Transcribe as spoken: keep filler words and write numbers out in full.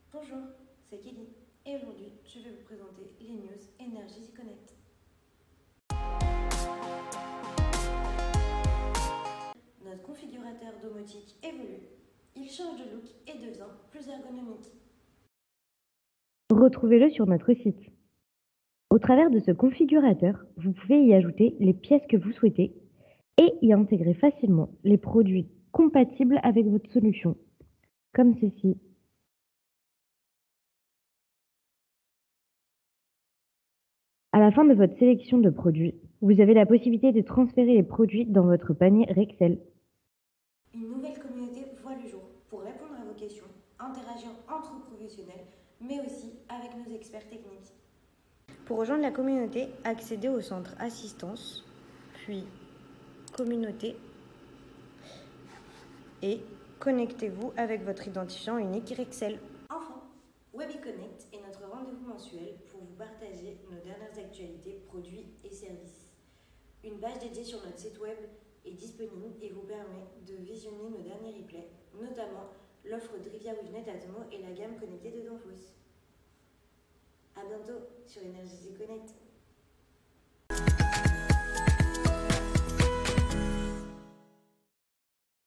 Bonjour, c'est Kelly et aujourd'hui je vais vous présenter les news Energy Connect. Notre configurateur domotique évolue, il change de look et devient plus ergonomique. Retrouvez-le sur notre site. Au travers de ce configurateur, vous pouvez y ajouter les pièces que vous souhaitez et y intégrer facilement les produits compatibles avec votre solution, comme ceci. À la fin de votre sélection de produits, vous avez la possibilité de transférer les produits dans votre panier Rexel. Une nouvelle communauté voit le jour pour répondre à vos questions, interagir entre professionnels, mais aussi avec nos experts techniques. Pour rejoindre la communauté, accédez au centre assistance, puis communauté et connectez-vous avec votre identifiant unique Rexel. Enfin, WebiConnect est notre rendez-vous mensuel pour vous partager nos dernières actualités, produits et services. Une page dédiée sur notre site web est disponible et vous permet de visionner nos derniers replays, notamment l'offre Drivia Wavnet Atmo et la gamme connectée de Danfoss. A bientôt sur Energy Connect.